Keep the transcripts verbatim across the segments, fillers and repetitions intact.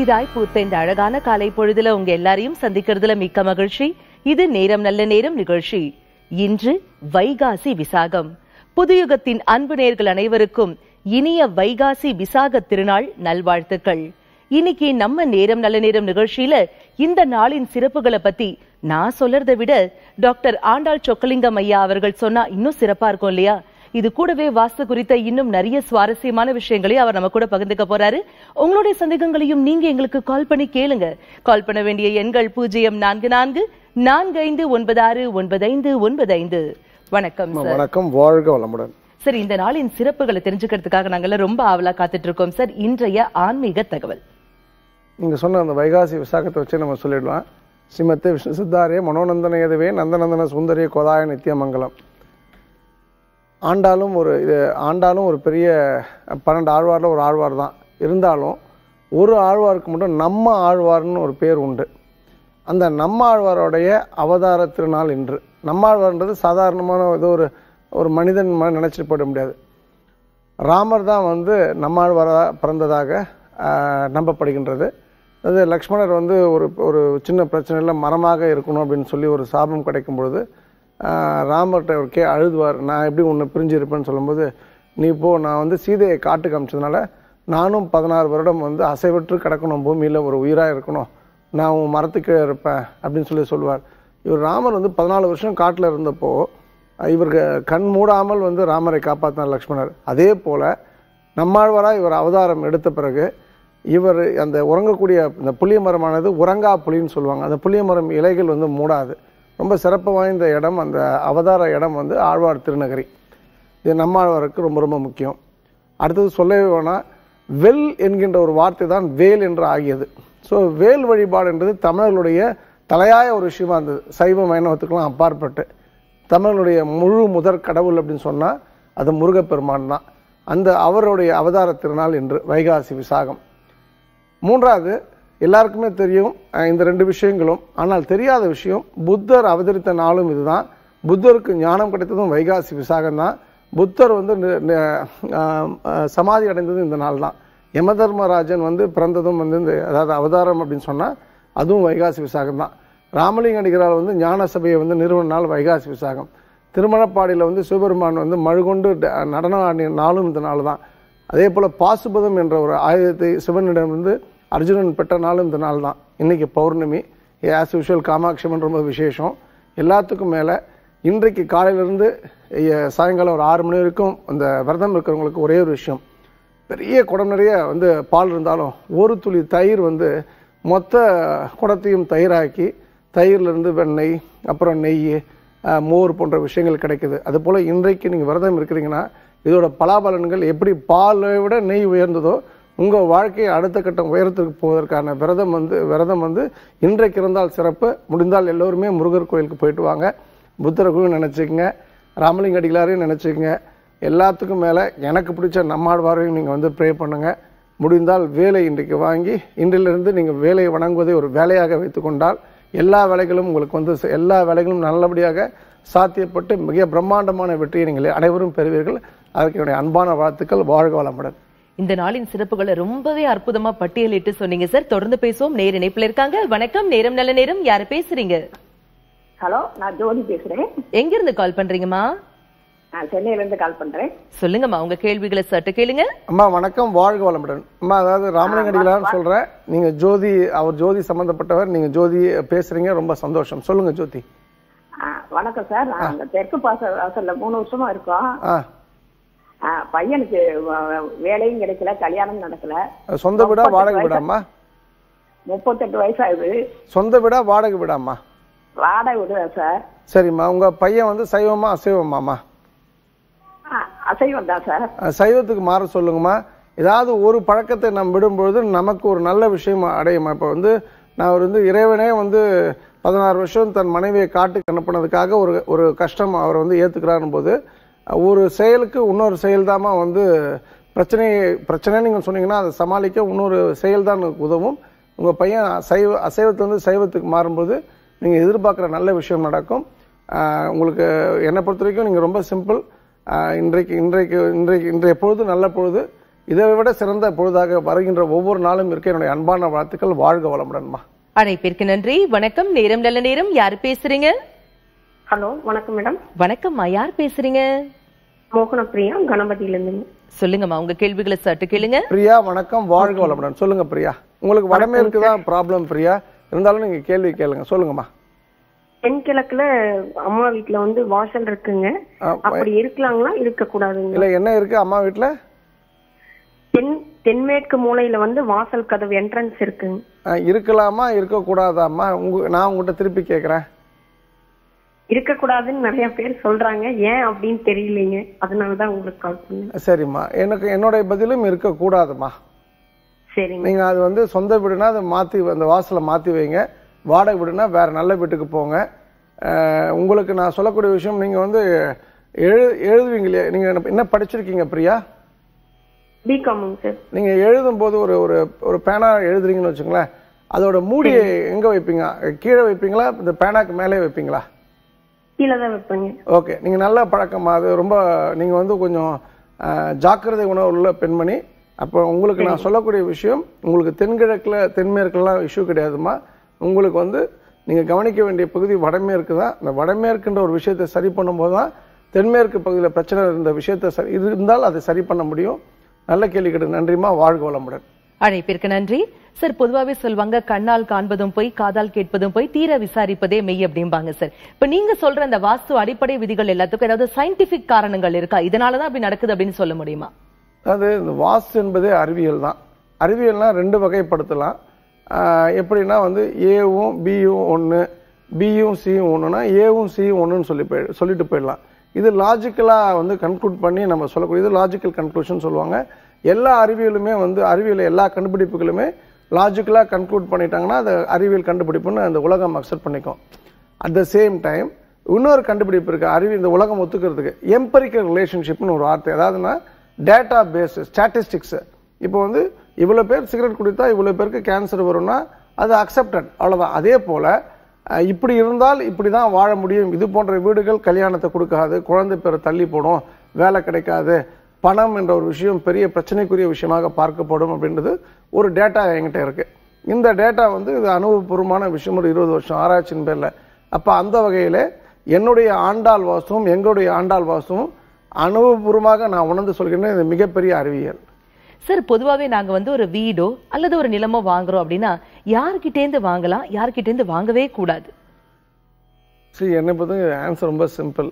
புதிதாய் பூத்த இந்த அழகான காலை பொழுதுல உங்க எல்லாரையும் சந்திக்கிறதுல மிக்க மகிழ்ச்சி. இது நேரம் நல்ல நேரம் நிகழ்ச்சி. இன்று வைகாசி விசாகம். புதுயுகத்தின் அன்பு நேயர்கள் அனைவருக்கும் இனிய வைகாசி விசாக திருநாள் நல்வாழ்த்துக்கள். இன்னைக்கு நம்ம நேரம் நல்ல நேரம் நிகழ்ச்சியில இந்த நாளின் சிறப்புகளை பத்தி நான் சொல்றதை விட டாக்டர் ஆண்டாள் சொக்கலிங்கம் ஐயா அவர்கள் சொன்னா இன்னும் சிறப்பா இருக்கும் இல்லையா? இது கூடவே வாஸ்து குறித்த இன்னும் நிறைய சுவாரஸ்யமான விஷயங்களையும் அவர் நம்ம கூட பகிர்ந்துக்க போறாரு. உங்களுடைய சந்தேகங்களையும் நீங்க எங்களுக்கு கால் பண்ணி கேளுங்க. கால் பண்ண வேண்டிய எண்கள் பூஜ்ஜியம் நான்கு நான்கு நான்கு ஐந்து ஒன்பது ஆறு ஒன்பது ஐந்து ஒன்பது ஐந்து. வணக்கம் சார். வணக்கம், வாழ்க வளமுடன். சார், இந்த நாளின் சிறப்புகளை தெரிஞ்சுக்கிறதுக்காக நாங்கள் ரொம்ப ஆவலா காத்துட்டு இருக்கோம் சார். இன்றைய ஆன்மீக தகவல் நீங்க சொன்ன அந்த வைகாசி விசாகத்தை வச்சு நம்ம சொல்லிடலாம். ஸ்ரீமத்தே விஷ்ணு சித்தாரிய மனோநந்தன எதுவே நந்தநந்தன சுந்தரிய கோதாய நித்தியமங்கலம். ஆண்டாலும் ஒரு இது ஆண்டாலும் ஒரு பெரிய பன்னெண்டு ஆழ்வாரில் ஒரு ஆழ்வார் தான். இருந்தாலும் ஒரு ஆழ்வாருக்கு மட்டும் நம்ம ஆழ்வார்னு ஒரு பேர் உண்டு. அந்த நம்ம ஆழ்வாரோடைய அவதார திருநாள் இன்று. நம்ம ஆழ்வார்ன்றது சாதாரணமான ஏதோ ஒரு ஒரு மனிதன் நினைச்சிட்டு போயிட முடியாது. ராமர் தான் வந்து நம்ம ஆழ்வாராக பிறந்ததாக நம்பப்படுகின்றது. அது லக்ஷ்மணர் வந்து ஒரு ஒரு சின்ன பிரச்சனையில் மரமாக இருக்கணும் அப்படின்னு சொல்லி ஒரு சாபம் கிடைக்கும் பொழுது ராமர்கிட்ட ஒரு கே அழுதுவார். நான் எப்படி உன்னை பிரிஞ்சு இருப்பேன்னு சொல்லும்போது, நீ இப்போ நான் வந்து சீதையை காட்டுக்கு அமிச்சதுனால நானும் பதினாறு வருடம் வந்து அசைவற்று கிடக்கணும், பூமியில் ஒரு உயிராக இருக்கணும், நான் உன் மரத்துக்கு இருப்பேன் அப்படின்னு சொல்லி சொல்லுவார். இவர் ராமர் வந்து பதினாலு வருஷம் காட்டில் இருந்தப்போ இவருக்கு கண் மூடாமல் வந்து ராமரை காப்பாற்றினார் லக்ஷ்மணர். அதே போல் நம்மாழ்வாராக இவர் அவதாரம் எடுத்த பிறகு இவர் அந்த உறங்கக்கூடிய இந்த புளிய மரமானது உறங்கா புலின்னு சொல்லுவாங்க. அந்த புளிய மரம் இலைகள் வந்து மூடாது. ரொம்ப சிறப்பு வாய்ந்த இடம் அந்த அவதார இடம் வந்து ஆழ்வார் திருநகரி. இது நம்மாழ்வாருக்கு ரொம்ப ரொம்ப முக்கியம். அடுத்தது சொல்லவே வேணால், வெல் என்கின்ற ஒரு வார்த்தை தான் வேல் என்று ஆகியது. ஸோ வேல் வழிபாடு என்றது தமிழர்களுடைய தலையாய ஒரு விஷயமா இருந்தது. சைவ வைணவத்துக்கெல்லாம் அப்பாற்பட்டு தமிழனுடைய முழு முதற் கடவுள் அப்படின்னு சொன்னால் அது முருகப்பெருமான் தான். அந்த அவருடைய அவதார திருநாள் என்று வைகாசி விசாகம். மூன்றாவது, எல்லாருக்குமே தெரியும் இந்த ரெண்டு விஷயங்களும். ஆனால் தெரியாத விஷயம், புத்தர் அவதரித்த நாளும் இதுதான். புத்தருக்கு ஞானம் கிடைத்ததும் வைகாசி விசாகம் தான். புத்தர் வந்து சமாதி அடைந்ததும் இந்த நாள் தான். யம தர்மராஜன் வந்து பிறந்ததும் வந்து இந்த அதாவது அவதாரம் அப்படின்னு சொன்னால் அதுவும் வைகாசி விசாகம் தான். ராமலிங்க அடிகளார் வந்து ஞான சபையை வந்து நிறுவன நாள் வைகாசி விசாகம். திருமணப்பாடியில் வந்து சிவபெருமான் வந்து மழுகொண்டு நடனம் ஆடிய நாளும் இந்த நாள் தான். அதே போல் பாசுபதம் என்ற ஒரு ஆயுதத்தை சிவனிடம் வந்து அர்ஜுனன் பெற்ற நாளும் இந்த நாள் தான். இன்றைக்கி பௌர்ணமி, ஆஸ் யூஷுவல் காமாட்சிமன் ரொம்ப விசேஷம். எல்லாத்துக்கும் மேலே இன்றைக்கு காலையிலேருந்து சாயங்காலம் ஒரு ஆறு மணி வரைக்கும் அந்த விரதம் இருக்கிறவங்களுக்கு ஒரே ஒரு விஷயம், பெரிய குடம் நிறைய வந்து பால் இருந்தாலும் ஒரு துளி தயிர் வந்து மொத்த குடத்தையும் தயிராக்கி தயிர்லேருந்து வெண்ணெய், அப்புறம் நெய், மோர் போன்ற விஷயங்கள் கிடைக்குது. அதுபோல் இன்றைக்கு நீங்கள் விரதம் இருக்கிறீங்கன்னா இதோட பலாபலன்கள் எப்படி பாலை விட நெய் உயர்ந்ததோ உங்கள் வாழ்க்கையை அடுத்த கட்டம் உயரத்துக்கு போவதற்கான விரதம் வந்து விரதம் வந்து இன்றைக்கு இருந்தால் சிறப்பு. முடிந்தால் எல்லோருமே முருகர் கோயிலுக்கு போயிட்டு வாங்க. புத்தரையும் நினச்சிக்கங்க, ராமலிங்க அடிகளாரையும் நினச்சிக்கங்க. எல்லாத்துக்கும் மேலே எனக்கு பிடிச்ச நம்மாழ்வாரையும் நீங்கள் வந்து ப்ரே பண்ணுங்கள். முடிந்தால் வேலை இன்றைக்கு வாங்கி இன்றிலிருந்து நீங்கள் வேலையை வணங்குவதை ஒரு வேலையாக வைத்து கொண்டால் எல்லா வேலைகளும் உங்களுக்கு வந்து எல்லா வேலைகளும் நல்லபடியாக சாத்தியப்பட்டு மிக பிரம்மாண்டமான வெற்றியை நீங்கள் அனைவரும் பெறுவீர்கள். அதற்கு என்னுடைய அன்பான வாழ்த்துக்கள். வாழ்க வளமுடன். இந்த நாளின் சிறப்புகளை ரொம்பவே அற்புதமா பட்டியலிட்டு சொன்னீங்க சார். தொடர்ந்து பேசுவோம். நேர இணைப்புல இருக்காங்க. வணக்கம், நேரம் நல்ல நேரம். யாரு பேசுறீங்க? ஹலோ, நான் ஜோதி பேசுறேன். எங்க இருந்து கால் பண்றீங்கம்மா? நான் சென்னையில இருந்து கால் பண்றேன். சொல்லுங்கம்மா, உங்க கேள்விகளை சட்டு கேளுங்க. அம்மா வணக்கம், வாழ்க வளமுடன். அம்மா, அதாவது ராமலிங்க அடிகளார் சொல்றேன், நீங்க ஜோதி, அவர் ஜோதி சம்பந்தப்பட்டவர், நீங்க ஜோதி பேசுறீங்க, ரொம்ப சந்தோஷம். சொல்லுங்க ஜோதி. வணக்கம் சார். அந்த தெற்கு பாச வாசல்ல மூணு வருஷமா இருக்கோம். பையனுக்கு வேலையும் கிடைக்கல, கல்யாணம் நடக்கல. சொந்த வீடா வாடகை வீடாமா? முப்பத்தெட்டு வயசு ஆகுது. சொந்த வீடா வாடகை வீடாமா? வாடகை வீடு சார். சரிம்மா, உங்க பையன் வந்து சைவமா அசைவமாமா? அசைவம் தான் சார். சைவத்துக்கு மாற சொல்லுங்கம்மா. ஏதாவது ஒரு பழக்கத்தை நம்ம விடும்பொழுது நமக்கு ஒரு நல்ல விஷயம் அடையுமா. இப்போ வந்து நான் வந்து இறைவனே வந்து பதினாறு வருஷம் தன் மனைவியை காட்டுக்கு அனுப்பினதுக்காக ஒரு ஒரு கஷ்டம் அவர் வந்து ஏற்றுக்கிறாருன்னு போது ஒரு செயலுக்கு இன்னொரு செயல்தாமா வந்து பிரச்சனையை பிரச்சனை நீங்கள் சொன்னீங்கன்னா அதை சமாளிக்க இன்னொரு செயல் தான் உதவும். உங்கள் பையன் சைவ அசைவத்திலிருந்து சைவத்துக்கு மாறும்போது நீங்கள் எதிர்பார்க்குற நல்ல விஷயம் நடக்கும். உங்களுக்கு என்னை பொறுத்த வரைக்கும் நீங்கள் ரொம்ப சிம்பிள். இன்றைக்கு இன்றைக்கு இன்றைக்கு இன்றைய பொழுது நல்ல பொழுது. இதை விட சிறந்த பொழுதாக வருகின்ற ஒவ்வொரு நாளும் இருக்க என்னுடைய அன்பான வாழ்த்துக்கள். வாழ்க வளமுடன்மா. அழைப்பிற்கு நன்றி. வணக்கம். நேரம் நல்ல நேரம். யார் பேசுறீங்க? ஹலோ, வணக்கம் மேடம். வணக்கம்மா. யார் பேசுறீங்க? மோகன பிரியா, கணபதியில இருந்து. சொல்லுங்கம்மா, உங்க கேள்விகளை சட்டு கேளுங்க. பிரியா வணக்கம், வாழ்க வளமுடன். சொல்லுங்க பிரியா. உங்களுக்கு வடமேற்கு தான் ப்ராப்ளம் பிரியா, இருந்தாலும் நீங்க கேள்வி கேளுங்க. சொல்லுங்கம்மா. தென்கிழக்குல அம்மா வீட்டுல வந்து வாசல் இருக்குங்க, அப்படி இருக்கலாங்களா இருக்க கூடாதுங்க? இல்ல, என்ன இருக்கு அம்மா வீட்டுல? தென் தென்மேற்கு மூலையில வந்து வாசல் கதவு என்ட்ரன்ஸ் இருக்குங்க. இருக்கலாமா இருக்க கூடாதாம்மா? உங்க நான் உங்ககிட்ட திருப்பி கேக்குறேன். இருக்க கூடாதுன்னு நிறைய பேர் சொல்றாங்க, ஏன் அப்படின்னு தெரியலீங்க, அதனாலதான் உங்களுக்கு கால் பண்ணேன். சரிம்மா, எனக்கு என்னுடைய பதிலும் இருக்க கூடாதுமா. சரிங்க. நீங்க அது வந்து சொந்த வீடுனா அதை மாத்தி அந்த வாசலை மாத்தி வைங்க. வாடகை வீடுனா வேற நல்ல வீட்டுக்கு போங்க. உங்களுக்கு நான் சொல்லக்கூடிய விஷயம், நீங்க வந்து எழு எழுதுவீங்களே, நீங்க என்ன படிச்சிருக்கீங்க பிரியா? பிகாமுங்க சார். நீங்க எழுதும் போது ஒரு ஒரு ஒரு பேனா எழுதுறீங்கன்னு வச்சுங்களேன், அதோட மூடியை எங்க வைப்பீங்க? கீழே வைப்பீங்களா, இந்த பேனாக்கு மேலே வைப்பீங்களா? கீழே தான் வைப்பீங்க. ஓகே, நீங்க நல்ல பழக்கமா, அது ரொம்ப நீங்க வந்து கொஞ்சம் ஜாக்கிரதை உணர்வு உள்ள பெண்மணி. அப்போ உங்களுக்கு நான் சொல்லக்கூடிய விஷயம், உங்களுக்கு தென்கிழக்குல தென்மேற்குலாம் இஷ்யூ கிடையாதுமா. உங்களுக்கு வந்து நீங்க கவனிக்க வேண்டிய பகுதி வடமேற்கு தான். இந்த வடமேற்குன்ற ஒரு விஷயத்தை சரி பண்ணும்போது தான் தென்மேற்கு பகுதியில் பிரச்சனை இருந்த விஷயத்தை சரி இருந்தால் அதை சரி பண்ண முடியும். நல்ல கேள்வி கேட்டு நன்றிமா. வாழ்க வளமுடன். அழைப்பிற்கு நன்றி. சார், பொதுவாவே சொல்வாங்க, கண்ணால் காண்பதும் போய் காதால் கேட்பதும் போய் தீர விசாரிப்பதே மெய் அப்படிம்பாங்க சார். இப்ப நீங்க சொல்ற இந்த வாஸ்து அடிப்படை விதிகள் எல்லாத்துக்கும் ஏதாவது சயின்டிபிக் காரணங்கள் இருக்கா? இதனாலதான் அப்படி நடக்குது அப்படின்னு சொல்ல முடியுமா? அது இந்த வாஸ்து என்பதே அறிவியல் தான். அறிவியல்னா ரெண்டு வகைப்படுத்தலாம். எப்படின்னா வந்து ஏவும் பியும் ஒன்று, பியும் சியும் ஒன்றுனா ஏவும் சியும் ஒன்றுன்னு சொல்லி போய் சொல்லிட்டு போயிடலாம். இது லாஜிக்கலாக வந்து கன்க்ளூட் பண்ணி நம்ம சொல்லக்கூடிய இது லாஜிக்கல் கன்க்ளூஷன் சொல்லுவாங்க. எல்லா அறிவியலுமே வந்து அறிவியல் எல்லா கண்டுபிடிப்புகளுமே லாஜிக்கலாக கன்க்ளூட் பண்ணிட்டாங்கன்னா அது அறிவியல் கண்டுபிடிப்புன்னு அந்த உலகம் அக்செப்ட் பண்ணிக்கும். அட் த சேம் டைம் இன்னொரு கண்டுபிடிப்பு இருக்குது அறிவியல் இந்த உலகம் ஒத்துக்கிறதுக்கு, எம்பரிக்கல் ரிலேஷன்ஷிப்னு ஒரு வார்த்தை. அதாவதுன்னா டேட்டா பேஸ் ஸ்டாட்டிஸ்டிக்ஸ். இப்போ வந்து இவ்வளோ பேர் சிகரெட் குடித்தா இவ்வளோ பேருக்கு கேன்சர் வரும்னா அது அக்செப்டட், அவ்வளோதான். அதே போல் இப்படி இருந்தால் இப்படி தான் வாழ முடியும், இது போன்ற வீடுகள் கல்யாணத்தை கொடுக்காது, குழந்தை பேரை தள்ளி போடும், வேலை கிடைக்காது, பணம் என்ற ஒரு விஷயம் பெரிய பிரச்சனைக்குரிய விஷயமாக பார்க்கப்படும் அப்படின்றது ஒரு டேட்டா என்கிட்ட இருக்கு. இந்த டேட்டா வந்து இது அனுபவபூர்வமான விஷயம், ஒரு இருபது வருஷம் ஆராய்ச்சியின் பேரில். அப்போ அந்த வகையில் என்னுடைய ஆண்டாள் வாஸ்துவும் எங்களுடைய ஆண்டாள் வாஸ்துவும் அனுபவபூர்வமாக நான் உணர்ந்து சொல்கிறேன். இது மிகப்பெரிய அறிவியல். சார், பொதுவாவே நாங்க வந்து ஒரு வீடோ அல்லது ஒரு நிலமோ வாங்குறோம் அப்படின்னா யார்கிட்டேந்து வாங்கலாம், யார்கிட்டேந்து வாங்கவே கூடாது? சரி, என்னை பொறுத்த ஆன்சர் ரொம்ப சிம்பிள்.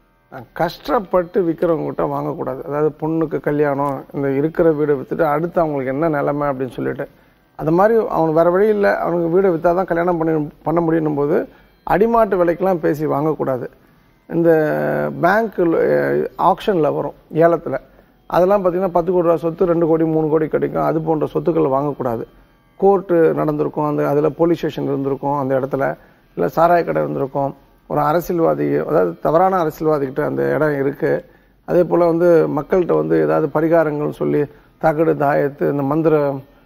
கஷ்டப்பட்டு விற்கிறவங்ககிட்ட வாங்கக்கூடாது. அதாவது பொண்ணுக்கு கல்யாணம், இந்த இருக்கிற வீடை விற்றுட்டு அடுத்து அவங்களுக்கு என்ன நிலைமை அப்படின்னு சொல்லிட்டு, அது மாதிரி அவனுக்கு வேறு வழி இல்லை, அவனுக்கு வீடை விற்றா தான் கல்யாணம் பண்ணி பண்ண முடியும் போது அடிமாட்டு விலைக்கெல்லாம் பேசி வாங்கக்கூடாது. இந்த பேங்க் ஆக்ஷனில் வரும் ஏலத்தில், அதெல்லாம் பார்த்தீங்கன்னா பத்து கோடி ரூபா சொத்து ரெண்டு கோடி மூணு கோடி கிடைக்கும். அது போன்ற சொத்துக்களை வாங்கக்கூடாது. கோர்ட்டு நடந்திருக்கும், அந்த அதில் போலீஸ் ஸ்டேஷன் இருந்திருக்கும், அந்த இடத்துல இல்லை சாராய கடை இருந்திருக்கும், ஒரு அரசியல்வாதி அதாவது தவறான அரசியல்வாதிகிட்ட அந்த இடம் இருக்குது. அதே போல் வந்து மக்கள்கிட்ட வந்து ஏதாவது பரிகாரங்கள் சொல்லி தகடு தாயத்து இந்த மந்திர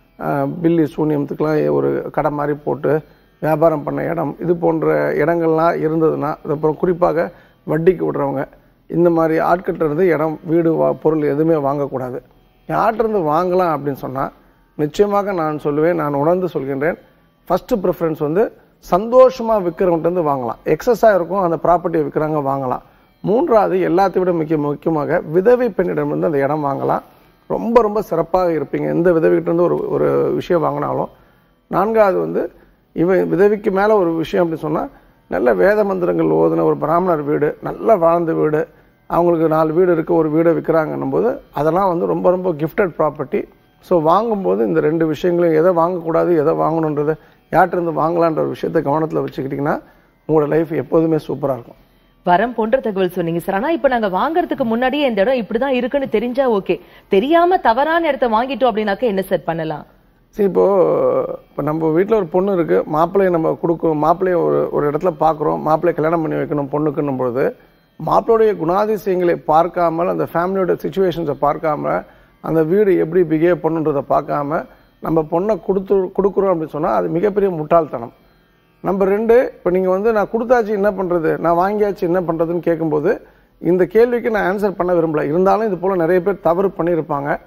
பில்லி சூன்யத்துக்கெலாம் ஒரு கடை மாதிரி போட்டு வியாபாரம் பண்ண இடம், இது போன்ற இடங்கள்லாம் இருந்ததுன்னா, அதுக்கப்புறம் குறிப்பாக வட்டிக்கு விடுறவங்க, இந்த மாதிரி ஆட்கிட்ட இருந்து இடம் வீடு வா பொருள் எதுவுமே வாங்கக்கூடாது. யார்கிட்டருந்து வாங்கலாம் அப்படின்னு சொன்னால் நிச்சயமாக நான் சொல்லுவேன், நான் உணர்ந்து சொல்கின்றேன். ஃபஸ்ட்டு ப்ரிஃபரன்ஸ் வந்து சந்தோஷமாக விற்கிறவங்கிட்டருந்து வாங்கலாம். எக்ஸஸாக இருக்கும் அந்த ப்ராப்பர்ட்டியை விற்கிறாங்க வாங்கலாம். மூன்றாவது எல்லாத்தையும் விட முக்கிய முக்கியமாக விதவை பெண்ணிடமிருந்து அந்த இடம் வாங்கலாம். ரொம்ப ரொம்ப சிறப்பாக இருப்பீங்க எந்த விதவிகிட்டேருந்து ஒரு ஒரு விஷயம் வாங்கினாலும். நான்காவது வந்து இவன் விதவிக்கு மேலே ஒரு விஷயம் அப்படின்னு சொன்னால், நல்ல வேத மந்திரங்கள் ஓதுன ஒரு பிராமணர் வீடு, நல்ல வாழ்ந்த வீடு, அவங்களுக்கு நாலு வீடு இருக்க ஒரு வீடை விற்கிறாங்கன்னும் போது அதெல்லாம் வந்து ரொம்ப ரொம்ப கிஃப்டட் ப்ராப்பர்ட்டி. ஸோ வாங்கும்போது இந்த ரெண்டு விஷயங்களையும் எதை வாங்கக்கூடாது எதை வாங்கணுன்றதை யார்கிட்டருந்து வாங்கலான்ற ஒரு விஷயத்தை கவனத்தில் வச்சுக்கிட்டிங்கன்னா உங்களோட லைஃப் எப்போதுமே சூப்பராக இருக்கும். வரம் போன்ற தகவல் சொன்னீங்க சார். ஆனா இப்ப நாங்க வாங்குறதுக்கு முன்னாடியே இந்த இடம் இப்படிதான் இருக்குன்னு தெரிஞ்சா ஓகே, தெரியாம தவறான இடத்த வாங்கிட்டோம் அப்படின்னாக்க என்ன சார் பண்ணலாம்? சரி, இப்போ இப்போ நம்ம வீட்டில் ஒரு பொண்ணு இருக்குது, மாப்பிள்ளையை நம்ம கொடுக்கும், மாப்பிள்ளையை ஒரு ஒரு இடத்துல பார்க்குறோம், மாப்பிள்ளையை கல்யாணம் பண்ணி வைக்கணும் பொண்ணுக்குன்னும் பொழுது மாப்பிள்ளையுடைய குணாதிசயங்களை பார்க்காமல், அந்த ஃபேமிலியோட சுச்சுவேஷன்ஸை பார்க்காம, அந்த வீடு எப்படி பிஹேவ் பண்ணுன்றதை பார்க்காம நம்ம பொண்ணை கொடுத்து கொடுக்குறோம் அப்படின்னு சொன்னால் அது மிகப்பெரிய முட்டாள்தனம். நம்பர் ரெண்டு, இப்போ நீங்கள் வந்து நான் கொடுத்தாச்சு என்ன பண்ணுறது, நான் வாங்கியாச்சு என்ன பண்ணுறதுன்னு கேட்கும்போது இந்த கேள்விக்கு நான் ஆன்சர் பண்ண விரும்பல. இருந்தாலும் இது போல் நிறைய பேர் தவறு பண்ணியிருப்பாங்க.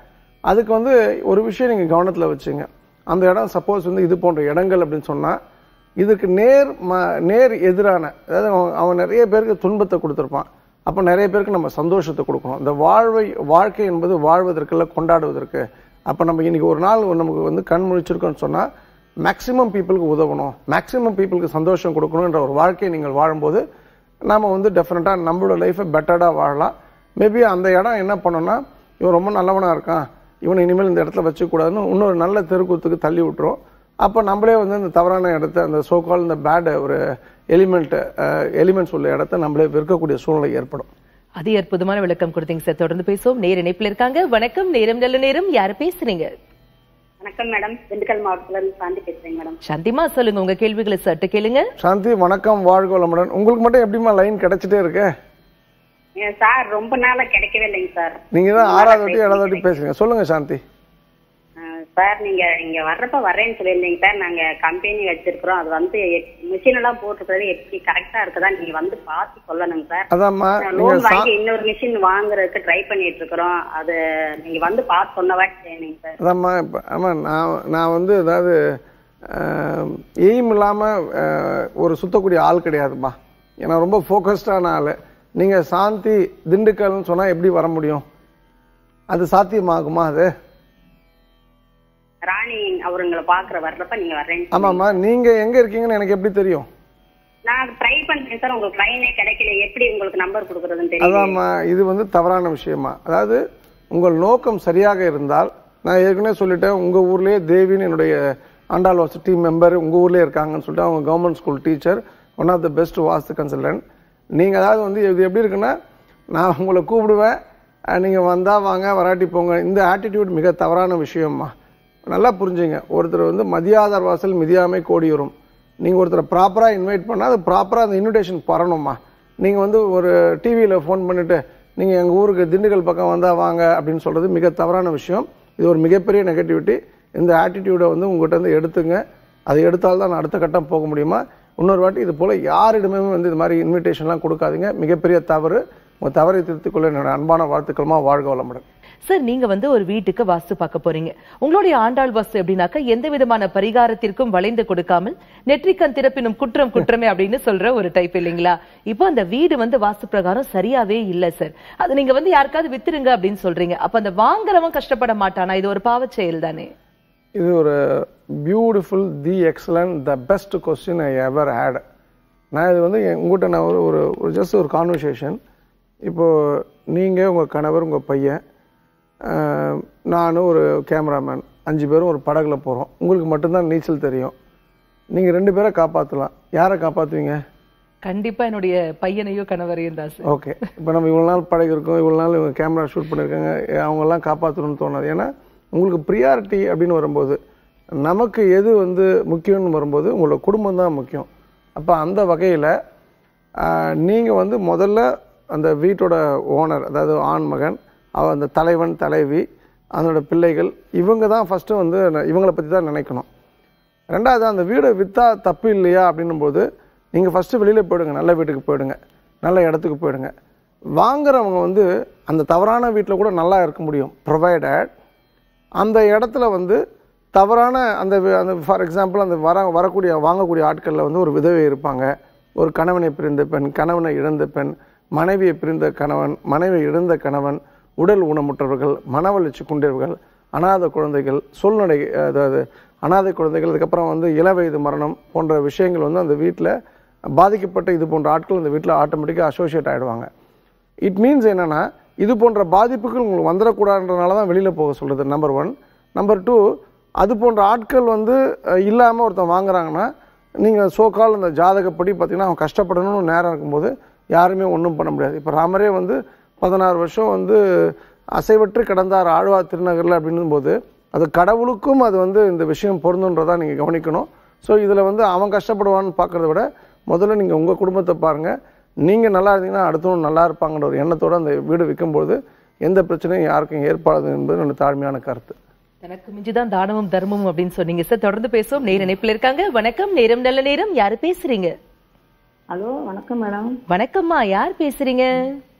அதுக்கு வந்து ஒரு விஷயம் நீங்கள் கவனத்தில் வச்சுங்க. அந்த இடம் சப்போஸ் வந்து இது போன்ற இடங்கள் அப்படின்னு சொன்னால் இதுக்கு நேர் ம நேர் எதிரான, அதாவது அவன் அவன் நிறைய பேருக்கு துன்பத்தை கொடுத்துருப்பான். அப்போ நிறைய பேருக்கு நம்ம சந்தோஷத்தை கொடுக்கணும். இந்த வாழ்வை வாழ்க்கை என்பது வாழ்வதற்குள்ள கொண்டாடுவதற்கு. அப்போ நம்ம இன்னைக்கு ஒரு நாள் நமக்கு வந்து கண் முழிச்சிருக்கோன்னு சொன்னால் மேக்ஸிமம் பீப்புளுக்கு உதவணும், மேக்ஸிமம் பீப்புளுக்கு சந்தோஷம் கொடுக்கணுன்ற ஒரு வாழ்க்கையை நீங்கள் வாழும்போது நாம் வந்து டெஃபினட்டாக நம்மளோட லைஃப்பை பெட்டராக வாழலாம். மேபி அந்த இடம் என்ன பண்ணோன்னா, இவன் ரொம்ப நல்லவனாக இருக்கான், இவனை இனிமேல் இந்த இடத்துல வச்சுக்கூடாதுன்னு இன்னொரு நல்ல தெருக்கூத்துக்கு தள்ளி விட்டுரும். அப்போ நம்மளே வந்து இந்த தவறான இடத்த, அந்த சோகால் இந்த பேட் ஒரு எலிமெண்ட் எலிமெண்ட்ஸ் உள்ள இடத்த நம்மளே விற்கக்கூடிய சூழ்நிலை ஏற்படும். அதே அற்புதமான விளக்கம் கொடுத்தீங்க சார். தொடர்ந்து பேசுவோம். நேர இணைப்பில் இருக்காங்க. வணக்கம், நேரம் நல்ல நேரம். யாரு பேசுறீங்க? வணக்கம் மேடம், திண்டுக்கல் மாவட்டத்துல இருந்து சாந்தி பேசுறேன் மேடம். சாந்திமா, சொல்லுங்க உங்க கேள்விகளை சட்டு கேளுங்க. சாந்தி வணக்கம், வாழ்க வளமுடன். உங்களுக்கு மட்டும் எப்படிமா லைன் கிடைச்சிட்டே இருக்கு? சார் ரொம்ப நாளா கிடைக்கவே இல்லைங்க சார். நீங்க தான் ஆறாவது வாட்டி ஏழாவது வாட்டி பேசுங்க. சொல்லுங்க சாந்தி. சார் நீங்க இங்க வர்றப்ப வரேன்னு சொல்லியிருந்தீங்க சார். நாங்க கம்பெனி வச்சிருக்கிறோம், அது வந்து மிஷின் எல்லாம் போட்டுக்கிறது எப்படி கரெக்டா இருக்குதா நீங்க வந்து பார்த்து சொல்லணுங்க சார். அதாம்மா, லோன் வாங்கி இன்னொரு மிஷின் வாங்குறதுக்கு ட்ரை பண்ணிட்டு இருக்கிறோம், அது நீங்க வந்து பார்த்து சொன்னவா செய்யணுங்க சார். அதாம்மா, ஆமா, நான் நான் வந்து அதாவது எய்ம் இல்லாம ஒரு சுத்தக்கூடிய ஆள் கிடையாதுமா. ஏன்னா ரொம்ப ஃபோக்கஸ்டான ஆள். நீங்க சாந்தி திண்டுக்கல்னு சொன்னா எப்படி வர முடியும்? அது சாத்தியமாகுமா? அது ராணி அவருங்களை பாக்குற வர்றப்ப நீங்க வர்றேன். ஆமாம்மா, நீங்க எங்க இருக்கீங்கன்னு எனக்கு எப்படி தெரியும்? நான் ட்ரை பண்றேன் சார், உங்களுக்கு லைனே கிடைக்கல, எப்படி உங்களுக்கு நம்பர் கொடுக்கறதுன்னு தெரியல. அதாம்மா, இது வந்து தவறான விஷயமா. அதாவது உங்கள் நோக்கம் சரியாக இருந்தால், நான் ஏற்கனவே சொல்லிட்டேன், உங்க ஊர்லயே தேவின்னு என்னுடைய ஆண்டாள் வாஸ்து டீம் மெம்பர் உங்க ஊர்லயே இருக்காங்கன்னு சொல்லிட்டு, அவங்க government school teacher, one of the best vastu consultant. நீங்க அதாவது வந்து இது எப்படி இருக்குன்னா, நான் உங்களை கூப்பிடுவேன், நீங்க வந்தா வாங்க, வராட்டி போங்க. இந்த ஆட்டிடியூட் மிக தவறான விஷயம்மா. நல்லா புரிஞ்சுங்க. ஒருத்தர் வந்து மதியாதார் வாசல் மிதியாமை கோடி வரும். நீங்கள் ஒருத்தரை ப்ராப்பராக இன்வைட் பண்ணால் அது ப்ராப்பராக அந்த இன்விடேஷன் பரணும்மா. நீங்கள் வந்து ஒரு டிவியில் ஃபோன் பண்ணிவிட்டு நீங்கள் எங்கள் ஊருக்கு திண்டுக்கல் பக்கம் வந்தால் வாங்க அப்படின்னு சொல்கிறது மிக தவறான விஷயம். இது ஒரு மிகப்பெரிய நெகட்டிவிட்டி. இந்த ஆட்டிடியூடை வந்து உங்கள்கிட்ட வந்து எடுத்துங்க. அதை எடுத்தால்தான் நான் அடுத்த கட்டம் போக முடியுமா. இன்னொரு வாட்டி இது போல் யாரிடமே வந்து இது மாதிரி இன்விடேஷன்லாம் கொடுக்காதீங்க. மிகப்பெரிய தவறு. உங்கள் தவறை திருத்திக் கொள்ள என்னோட அன்பான வாழ்த்துக்களுமா. வாழ்க வளமுடன். சார், நீங்க வந்து ஒரு வீட்டுக்கு வாஸ்து பார்க்க போறீங்க. உங்களுடைய ஆண்டாள் வாஸ்து எப்படின்னாக்கா எந்த விதமான பரிகாரத்திற்கும் வளைந்து கொடுக்காமல் நெற்றிக்கண் திறப்பினும் குற்றம் குற்றமே அப்படின்னு சொல்ற ஒரு டைப் இல்லைங்களா? இப்போ அந்த வீடு வந்து வாஸ்து பிரகாரம் சரியாவே இல்ல சார். அது நீங்க வந்து யாருக்காவது வித்துருங்க அப்படின்னு சொல்றீங்க. அப்ப அந்த வாங்குறவன் கஷ்டப்பட மாட்டானா? இது ஒரு பாவ செயல் தானே? இது ஒரு beautiful, the excellent, the best question I ever had. நான் இது வந்து உங்கள்கிட்ட நான் ஒரு ஒரு ஜஸ்ட் ஒரு கான்வர்சேஷன். இப்போது நீங்கள், உங்கள் கணவர், உங்கள் பையன், நானும் ஒரு கேமராமேன், அஞ்சு பேரும் ஒரு படகுல போகிறோம். உங்களுக்கு மட்டும்தான் நீச்சல் தெரியும். நீங்கள் ரெண்டு பேரை காப்பாற்றலாம். யாரை காப்பாற்றுவீங்க? கண்டிப்பாக என்னுடைய பையனையோ கணவரையும் தான் சார். ஓகே, இப்போ நம்ம இவ்வளோ நாள் படகு இருக்கோம், இவ்வளோ நாள் இவங்க கேமரா ஷூட் பண்ணியிருக்காங்க, அவங்கெல்லாம் காப்பாற்றணும்னு தோணாது. ஏன்னா உங்களுக்கு ப்ரியாரிட்டி அப்படின்னு வரும்போது, நமக்கு எது வந்து முக்கியம்னு வரும்போது உங்களோட குடும்பம் தான் முக்கியம். அப்போ அந்த வகையில் நீங்கள் வந்து முதல்ல அந்த வீட்டோட ஓனர், அதாவது ஆண்மகன், அவ அந்த தலைவன், தலைவி, அதனோட பிள்ளைகள், இவங்க தான் ஃபஸ்ட்டு வந்து இவங்களை பற்றி தான் நினைக்கணும். ரெண்டாவது, அந்த வீடை விற்றா தப்பு இல்லையா அப்படின்னும்போது நீங்கள் ஃபஸ்ட்டு வெளியில் போயிடுங்க, நல்ல வீட்டுக்கு போயிடுங்க, நல்ல இடத்துக்கு போயிடுங்க. வாங்குறவங்க வந்து அந்த தவறான வீட்டில் கூட நல்லா இருக்க முடியும், ப்ரொவைடட் அந்த இடத்துல வந்து தவறான அந்த அந்த ஃபார் எக்ஸாம்பிள் அந்த வர வரக்கூடிய வாங்கக்கூடிய ஆட்களில் வந்து ஒரு விதவை இருப்பாங்க, ஒரு கணவனை பிரிந்த பெண், கணவனை இழந்த பெண், மனைவியை பிரிந்த கணவன், மனைவி இழந்த கணவன், உடல் ஊனமுற்றவர்கள், மனவளர்ச்சி குண்டியவர்கள், அனாதை குழந்தைகள், சூழ்நிலை, அதாவது அனாதை குழந்தைகள், அதுக்கப்புறம் வந்து இளவயது மரணம் போன்ற விஷயங்கள் வந்து அந்த வீட்டில் பாதிக்கப்பட்ட இது போன்ற ஆட்கள் அந்த வீட்டில் ஆட்டோமேட்டிக்காக அசோசியேட் ஆகிடுவாங்க. இட் மீன்ஸ் என்னென்னா, இது போன்ற பாதிப்புகள் உங்களுக்கு வந்துடக்கூடாதுன்றனால தான் வெளியில் போக சொல்கிறது, நம்பர் ஒன். நம்பர் டூ, அது போன்ற ஆட்கள் வந்து இல்லாமல் ஒருத்தன் வாங்குறாங்கன்னா, நீங்கள் சோக்கால் அந்த ஜாதகப்படி பார்த்தீங்கன்னா அவன் கஷ்டப்படணும்னு நேரம் இருக்கும்போது யாருமே ஒன்றும் பண்ண முடியாது. இப்போ ராமரே வந்து பதினாறு வருஷம் வந்து அசைவற்று கிடந்தார் ஆழ்வார் திருநகரில் அப்படின்னும் போது அது கடவுளுக்கும் அது வந்து இந்த விஷயம் பொருந்துன்றதான் நீங்கள் கவனிக்கணும். ஸோ இதில் வந்து அவன் கஷ்டப்படுவான்னு பார்க்குறத விட முதல்ல நீங்கள் உங்கள் குடும்பத்தை பாருங்கள். நீங்கள் நல்லா இருந்தீங்கன்னா அடுத்தவங்க நல்லா இருப்பாங்கன்ற ஒரு எண்ணத்தோடு அந்த வீடு விற்கும்போது எந்த பிரச்சனையும் யாருக்கும் ஏற்பாடு என்பது என்னோட தாழ்மையான கருத்து. எனக்கு மிஞ்சிதான் தானமும் தர்மமும் அப்படின்னு சொன்னீங்க சார். தொடர்ந்து பேசுவோம். நேர இணைப்பில் இருக்காங்க. வணக்கம், நேரம் நல்ல நேரம். யாரு பேசுறீங்க? ஹலோ, வணக்கம் மேடம். வணக்கம்மா, யார் பேசுறீங்க?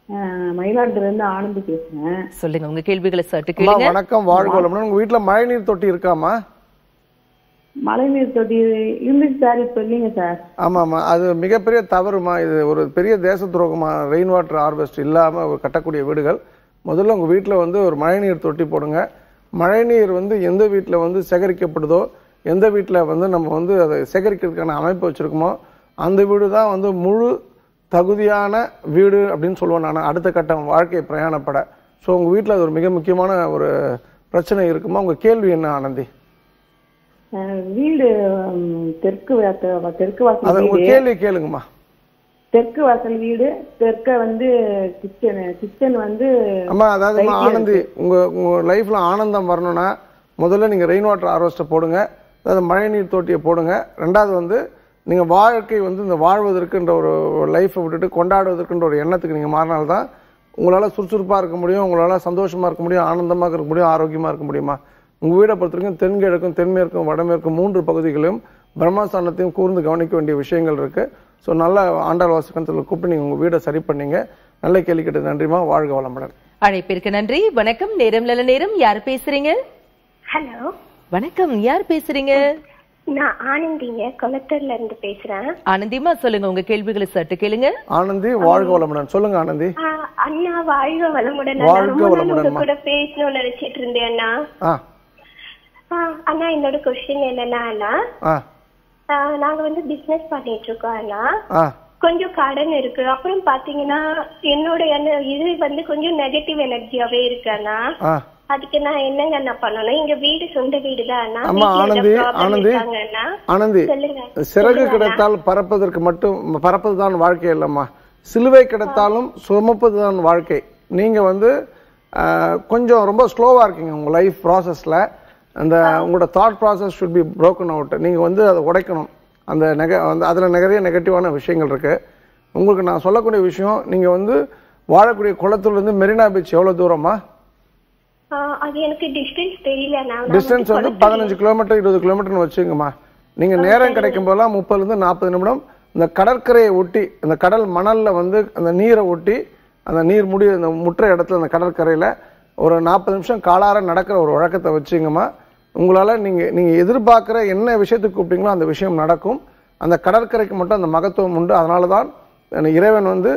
மயிலாடுதுறையில இருந்து ஆனந்தி பேசுறேன். சொல்லுங்க உங்க கேள்விகளை சற்று அம்மா கேளுங்க. வணக்கம், வாழ்க வளமுடன். உங்க வீட்டுல மழைநீர் தொட்டி இருக்காமா? மழைநீர் தொட்டி இருந்துச்சு சார், இப்ப இல்லைங்க சார். ஆமாம்மா, அது மிகப்பெரிய தவறுமா. இது ஒரு பெரிய தேச துரோகமா. ரெயின் வாட்டர் ஹார்வெஸ்ட் இல்லாம ஒரு கட்டக்கூடிய வீடுகள். முதல்ல உங்க வீட்டுல வந்து ஒரு மழைநீர் தொட்டி போடுங்க. மழைநீர் வந்து எந்த வீட்டுல வந்து சேகரிக்கப்படுதோ, எந்த வீட்டுல வந்து நம்ம வந்து அதை சேகரிக்கிறதுக்கான அமைப்பு வச்சிருக்கோமோ அந்த வீடு தான் வந்து முழு தகுதியான வீடு அப்படின்னு சொல்லுவேன் நான், அடுத்த கட்டம் வாழ்க்கை பிரயாணப்பட. ஸோ உங்க வீட்டுல அது ஒரு மிக முக்கியமான ஒரு பிரச்சனை இருக்குமா? உங்க கேள்வி என்ன ஆனந்தி? வீடு தெற்கு தெற்கு வாசல் உங்க கேள்வி கேளுங்கம்மா. தெற்கு வாசல் வீடு, தெற்க வந்து கிச்சன் கிச்சன் வந்து அம்மா, அதாவது ஆனந்தி, உங்க உங்க லைஃப்ல ஆனந்தம் வரணும்னா முதல்ல நீங்க ரெயின் வாட்டர் ஹார்வெஸ்ட்டை போடுங்க, அதாவது மழை நீர் தொட்டியை போடுங்க. ரெண்டாவது வந்து நீங்க வாழ்க்கை வந்து இந்த வாழ்வதற்குன்ற ஒரு லைஃப்பை விட்டுட்டு கொண்டாடுவதற்குன்ற ஒரு எண்ணத்துக்கு நீங்க மாறினால்தான் உங்களால சுறுசுறுப்பா இருக்க முடியும், உங்களால சந்தோஷமா இருக்க முடியும், ஆனந்தமாக இருக்க முடியும், ஆரோக்கியமா இருக்க முடியுமா? உங்க வீடை பொறுத்த வரைக்கும் தென்கிழக்கும் தென்மேற்கும் வடமேற்கும் மூன்று பகுதிகளிலும் பிரம்மஸ்தானத்தையும் கூர்ந்து கவனிக்க வேண்டிய விஷயங்கள் இருக்கு. ஸோ நல்ல ஆண்டாள் வாசகத்தில் கூப்பிட்டு நீங்க உங்க வீடை சரி பண்ணீங்க. நல்ல கேள்வி கேட்டது, நன்றிமா. வாழ்க வளமுடன். அழைப்பிற்கு நன்றி. வணக்கம், நேரம் நல்ல நேரம். யார் பேசுறீங்க? ஹலோ, வணக்கம், யார் பேசுறீங்க? நான் ஆனந்திங்க, கொளத்தூர்ல இருந்து பேசுறேன். ஆனந்திமா, சொல்லுங்க உங்க கேள்விகளை சற்று கேளுங்க. ஆனந்தி, வாழ்க வளமுடன். சொல்லுங்க ஆனந்தி. அண்ணா வாழ்க வளமுடன். வாழ்க வளமுடன். கூட பேசணும்னு நினைச்சிட்டு இருந்தேன் அண்ணா. அண்ணா, என்னோட கொஸ்டின் என்னன்னா அண்ணா, நாங்க வந்து பிசினஸ் பண்ணிட்டு இருக்கோம் அண்ணா. கொஞ்சம் கடன் இருக்கு. அப்புறம் பாத்தீங்கன்னா என்னோட இது வந்து கொஞ்சம் நெகட்டிவ் எனர்ஜியாவே இருக்கு அண்ணா. அதுக்கு நான் என்னங்க அண்ணா பண்ணணும்? எங்க வீடு சொந்த வீடு தான் அண்ணா. ஆனந்தி, ஆனந்தி, ஆனந்தி, சிறகு கிடைத்தால் பறப்பதற்கு மட்டும் பறப்பதுதான் வாழ்க்கை இல்லம்மா. சிலுவை கிடைத்தாலும் சுமப்பதுதான் வாழ்க்கை. நீங்க வந்து கொஞ்சம் ரொம்ப ஸ்லோவா இருக்கீங்க உங்க லைஃப் ப்ராசஸ்ல. அந்த உங்களோட thought process should be broken out. நீங்க வந்து அதை உடைக்கணும். அந்த நெக வந்து அதில் நிறைய நெகட்டிவான விஷயங்கள் இருக்கு. உங்களுக்கு நான் சொல்லக்கூடிய விஷயம், நீங்க வந்து வாழக்கூடிய குளத்துல இருந்து மெரினா பீச் எவ்வளவு தூரமா? டிஸ்டன்ஸ் வந்து பதினஞ்சு கிலோமீட்டர் இருபது கிலோமீட்டர்னு வச்சுங்கம்மா. நீங்க நேரம் கிடைக்கும் போதெல்லாம் முப்பதுல இருந்து நாற்பது நிமிடம் இந்த கடற்கரையை ஒட்டி, அந்த கடல் மணல்ல வந்து அந்த நீரை ஒட்டி, அந்த நீர் முடி அந்த முற்ற இடத்துல அந்த கடற்கரையில ஒரு நாற்பது நிமிஷம் காலார நடக்கிற ஒரு வழக்கத்தை வச்சுங்கம்மா. உங்களால நீங்க நீங்க எதிர்பார்க்கிற என்ன விஷயத்துக்கு கூப்பிட்டீங்களோ அந்த விஷயம் நடக்கும். அந்த கடற்கரைக்கு மட்டும் அந்த மகத்துவம் உண்டு. அதனாலதான் இறைவன் வந்து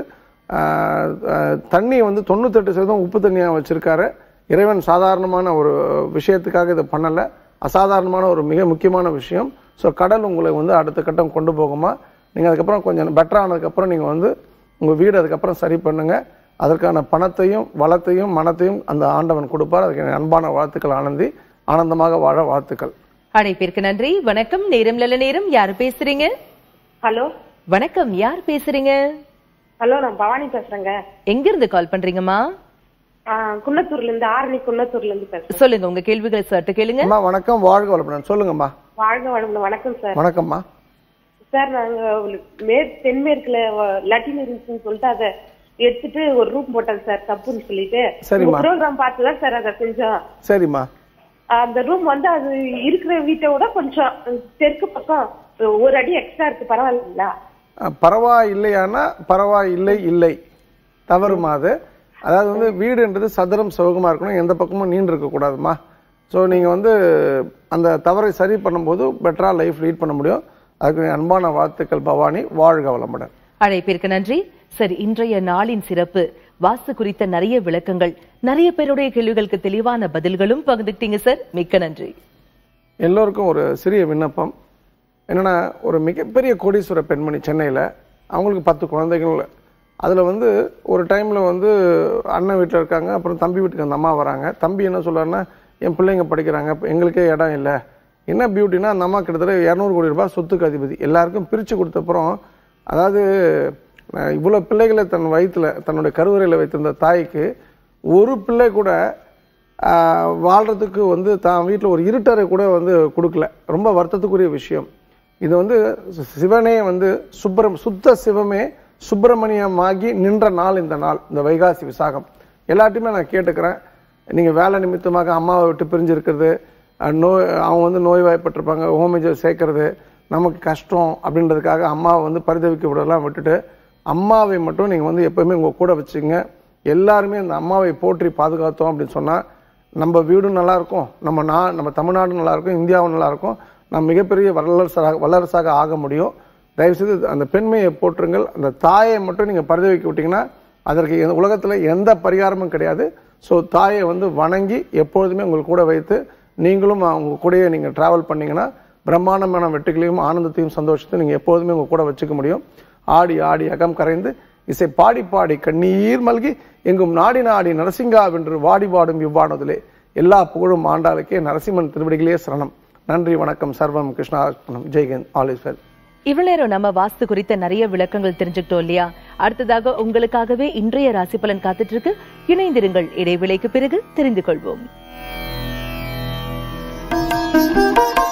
தண்ணி வந்து தொண்ணூத்தெட்டு சதவீதம் உப்பு தண்ணியா வச்சிருக்காரு. இறைவன் சாதாரணமான ஒரு விஷயத்துக்காக இதை பண்ணல, அசாதாரணமான ஒரு மிக முக்கியமான விஷயம். ஸோ கடல் உங்களை வந்து அடுத்த கட்டம் கொண்டு போகுமா. நீங்க அதுக்கப்புறம் கொஞ்சம் பெட்டர் ஆனதுக்கப்புறம் நீங்க வந்து உங்க வீடு அதுக்கப்புறம் சரி பண்ணுங்க. அதற்கான பணத்தையும் வளத்தையும் மனத்தையும் அந்த ஆண்டவன் கொடுப்பார். அதுக்கு அன்பான வாழ்த்துக்கள் ஆனந்தி. ஆனந்தமாக வாழ வாழ்த்துக்கள். அழைப்பிற்கு நன்றி. வணக்கம், நேரம் நல்ல நேரம். யாரு பேசுறீங்க? ஹலோ, வணக்கம், யார் பேசுறீங்க? ஹலோ, நான் பவானி பேசுறேங்க. எங்க இருந்து கால் பண்றீங்கம்மா? குன்னத்தூர்ல இருந்து, ஆரணி குன்னத்தூர்ல இருந்து பேசுறேன். சொல்லுங்க உங்க கேள்விகளை சற்று கேளுங்க. வணக்கம், வாழ்க வளமுடன். சொல்லுங்கம்மா. வாழ்க வளமுடன். வணக்கம் சார். வணக்கம்மா. சார், நாங்க மேற் தென்மேற்குல லட்டின் இருந்துச்சுன்னு சொல்லிட்டு அதை எடுத்துட்டு ஒரு ரூம் போட்டாங்க சார், தப்புன்னு சொல்லிட்டு. சரிம்மா. ப்ரோக்ராம் பார்த்துதான் சார் அதை செஞ்சோம். சரிம்மா. அந்த ரூம் வந்து அது இருக்கிற வீட்டை விட கொஞ்சம் தெற்கு பக்கம் ஒரு அடி எக்ஸ்ட்ரா இருக்கு. பரவாயில்லைங்களா? பரவாயில்லையானா பரவாயில்லை, இல்லை தவறுமா அது. அதாவது வந்து வீடுன்றது சதுரம் சௌகமா இருக்கணும், எந்த பக்கமும் நீண்டு இருக்க கூடாதுமா. ஸோ நீங்க வந்து அந்த தவறை சரி பண்ணும்போது பெட்டரா லைஃப் லீட் பண்ண முடியும். அதுக்கு அன்பான வாழ்த்துக்கள் பவானி. வாழ்க வளமுடன். அழைப்பிற்கு நன்றி. சரி, இன்றைய நாளின் சிறப்பு வாஸ்து குறித்த நிறைய விளக்கங்கள், நிறைய பேருடைய கேள்விகளுக்கு தெளிவான பதில்களும் பகிர்ந்துட்டீங்க சார். மிக்க நன்றி. எல்லோருக்கும் ஒரு சிறிய விண்ணப்பம் என்னன்னா, ஒரு மிகப்பெரிய கோடீஸ்வர பெண்மணி சென்னையில, அவங்களுக்கு பத்து குழந்தைகள். அதுல வந்து ஒரு டைம்ல வந்து அண்ணன் வீட்டில் இருக்காங்க, அப்புறம் தம்பி வீட்டுக்கு அந்த அம்மா வராங்க. தம்பி என்ன சொல்றாருன்னா, என் பிள்ளைங்க படிக்கிறாங்க, எங்களுக்கே இடம் இல்லை. என்ன பியூட்டினா, அந்த அம்மா கிட்டத்தட்ட இரநூறு கோடி ரூபாய் சொத்துக்கு அதிபதி. எல்லாருக்கும் பிரிச்சு கொடுத்தப்புறம், அதாவது இவ்வளவு பிள்ளைகளை தன் வயிற்றுல தன்னுடைய கருவறையில வைத்திருந்த தாய்க்கு ஒரு பிள்ளை கூட வாழ்றதுக்கு வந்து தான் வீட்டில் ஒரு இருட்டறை கூட வந்து கொடுக்கல. ரொம்ப வருத்தத்துக்குரிய விஷயம் இது. வந்து சிவனே வந்து சுப்பிரம் சுத்த சிவமே சுப்பிரமணியமாகி நின்ற நாள் இந்த நாள், இந்த வைகாசி விசாகம். எல்லாத்தையுமே நான் கேட்டுக்கிறேன். நீங்க வேலை நிமித்தமாக அம்மாவை விட்டு பிரிஞ்சு இருக்கிறது, நோய் அவங்க வந்து நோய்வாய்ப்பட்டிருப்பாங்க, ஹோமேஜர் சேர்க்கறது நமக்கு கஷ்டம் அப்படின்றதுக்காக அம்மாவை வந்து பரிதவிக்க விடலாம் விட்டுட்டு, அம்மாவை மட்டும் நீங்க வந்து எப்பவுமே உங்க கூட வச்சுங்க. எல்லாருமே அந்த அம்மாவை போற்றி பாதுகாத்தோம் அப்படின்னு சொன்னால் நம்ம வீடும் நல்லாயிருக்கும், நம்ம நா நம்ம தமிழ்நாடும் நல்லாயிருக்கும், இந்தியாவும் நல்லாயிருக்கும், நம்ம மிகப்பெரிய வல்லரசாக வல்லரசாக ஆக முடியும். தயவுசெய்து அந்த பெண்மையை போற்றுங்கள். அந்த தாயை மட்டும் நீங்கள் பரிதி வைக்க விட்டிங்கன்னா அதற்கு உலகத்தில் எந்த பரிகாரமும் கிடையாது. ஸோ தாயை வந்து வணங்கி எப்பொழுதுமே உங்களுக்கு கூட வைத்து நீங்களும் அவங்க கூடயே நீங்கள் ட்ராவல் பண்ணிங்கன்னா பிரம்மாண்டமான வெற்றிகளையும் ஆனந்தத்தையும் சந்தோஷத்தையும் நீங்கள் எப்போதுமே உங்கள் கூட வச்சுக்க முடியும். ஆடி ஆடி அகம் கரைந்து இசை பாடி பாடி கண்ணீர் மல்கி எங்கும் நாடி நாடி நரசிங்கா வென்று வாடி பாடும் இவ்வானதிலே எல்லா புகழும் ஆண்டாளுக்கே நரசிம்மன் திருவடிகளே சரணம். நன்றி, வணக்கம், சர்வம் கிருஷ்ணார்ப்பணம், ஜெய்ஹிந்த், ஆல் இஸ் வெல். இவ்வளவு நேரம் நம்ம வாஸ்து குறித்த நிறைய விளக்கங்கள் தெரிஞ்சுக்கிட்டோம் இல்லையா? அடுத்ததாக உங்களுக்காகவே இன்றைய ராசி பலன் காத்துட்டு இருக்கு. இணைந்திருங்கள். இடைவேளைக்கு பிறகு தெரிந்து கொள்வோம்.